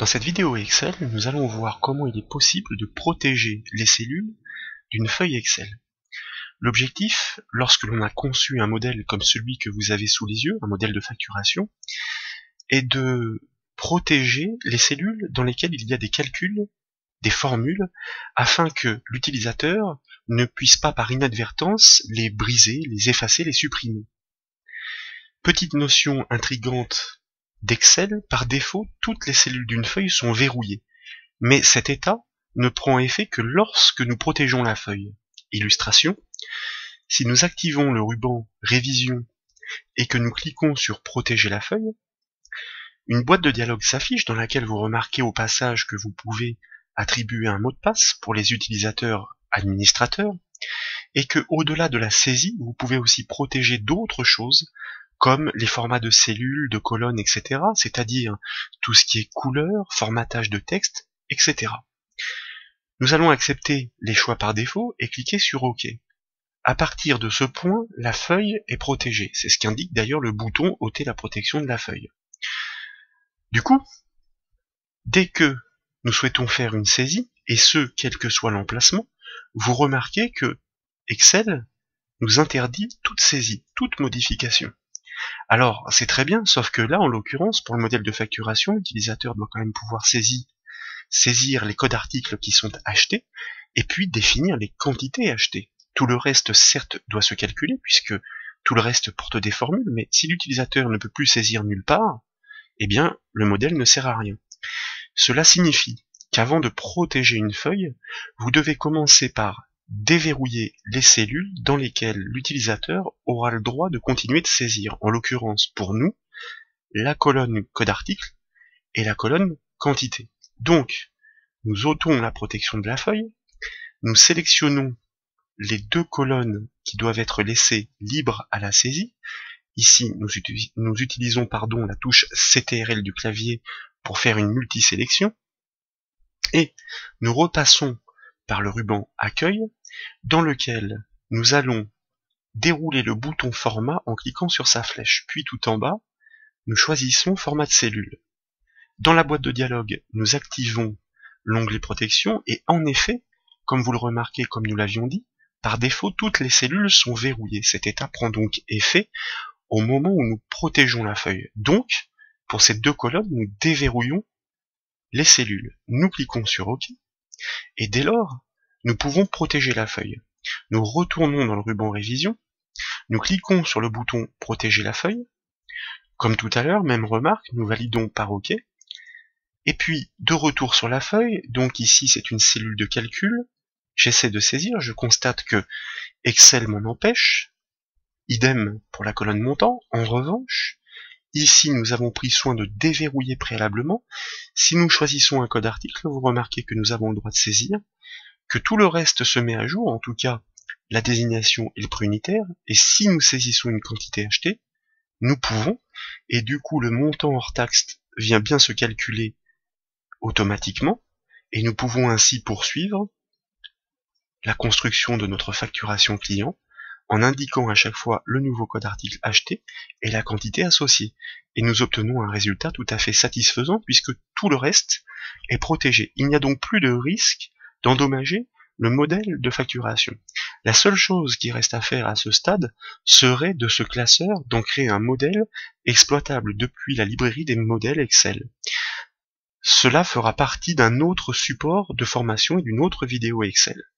Dans cette vidéo Excel, nous allons voir comment il est possible de protéger les cellules d'une feuille Excel. L'objectif, lorsque l'on a conçu un modèle comme celui que vous avez sous les yeux, un modèle de facturation, est de protéger les cellules dans lesquelles il y a des calculs, des formules, afin que l'utilisateur ne puisse pas par inadvertance les briser, les effacer, les supprimer. Petite notion intrigante d'Excel, par défaut, toutes les cellules d'une feuille sont verrouillées. Mais cet état ne prend effet que lorsque nous protégeons la feuille. Illustration, si nous activons le ruban Révision et que nous cliquons sur Protéger la feuille, une boîte de dialogue s'affiche dans laquelle vous remarquez au passage que vous pouvez attribuer un mot de passe pour les utilisateurs administrateurs et que, au-delà de la saisie, vous pouvez aussi protéger d'autres choses comme les formats de cellules, de colonnes, etc., c'est-à-dire tout ce qui est couleur, formatage de texte, etc. Nous allons accepter les choix par défaut et cliquer sur OK. À partir de ce point, la feuille est protégée. C'est ce qu'indique d'ailleurs le bouton ôter la protection de la feuille. Du coup, dès que nous souhaitons faire une saisie, et ce, quel que soit l'emplacement, vous remarquez que Excel nous interdit toute saisie, toute modification. Alors, c'est très bien, sauf que là, en l'occurrence, pour le modèle de facturation, l'utilisateur doit quand même pouvoir saisir les codes articles qui sont achetés, et puis définir les quantités achetées. Tout le reste, certes, doit se calculer, puisque tout le reste porte des formules, mais si l'utilisateur ne peut plus saisir nulle part, eh bien, le modèle ne sert à rien. Cela signifie qu'avant de protéger une feuille, vous devez commencer par déverrouiller les cellules dans lesquelles l'utilisateur aura le droit de continuer de saisir. En l'occurrence, pour nous, la colonne code article et la colonne quantité. Donc, nous ôtons la protection de la feuille, nous sélectionnons les deux colonnes qui doivent être laissées libres à la saisie. Ici, nous utilisons la touche CTRL du clavier pour faire une multisélection. Et nous repassons par le ruban Accueil, dans lequel nous allons dérouler le bouton Format en cliquant sur sa flèche. Puis tout en bas, nous choisissons Format de cellule. Dans la boîte de dialogue, nous activons l'onglet Protection, et en effet, comme vous le remarquez, comme nous l'avions dit, par défaut, toutes les cellules sont verrouillées. Cet état prend donc effet au moment où nous protégeons la feuille. Donc, pour ces deux colonnes, nous déverrouillons les cellules. Nous cliquons sur OK, et dès lors, nous pouvons protéger la feuille. Nous retournons dans le ruban Révision, nous cliquons sur le bouton Protéger la feuille. Comme tout à l'heure, même remarque, nous validons par OK. Et puis, de retour sur la feuille, donc ici c'est une cellule de calcul, j'essaie de saisir, je constate que Excel m'en empêche, idem pour la colonne montant. En revanche, ici nous avons pris soin de déverrouiller préalablement. Si nous choisissons un code article, vous remarquez que nous avons le droit de saisir, que tout le reste se met à jour, en tout cas la désignation et le prix unitaire, et si nous saisissons une quantité achetée, nous pouvons, et du coup le montant hors taxe vient bien se calculer automatiquement, et nous pouvons ainsi poursuivre la construction de notre facturation client en indiquant à chaque fois le nouveau code article acheté et la quantité associée. Et nous obtenons un résultat tout à fait satisfaisant puisque tout le reste est protégé. Il n'y a donc plus de risque d'endommager le modèle de facturation. La seule chose qui reste à faire à ce stade serait de ce classeur d'en créer un modèle exploitable depuis la librairie des modèles Excel. Cela fera partie d'un autre support de formation et d'une autre vidéo Excel.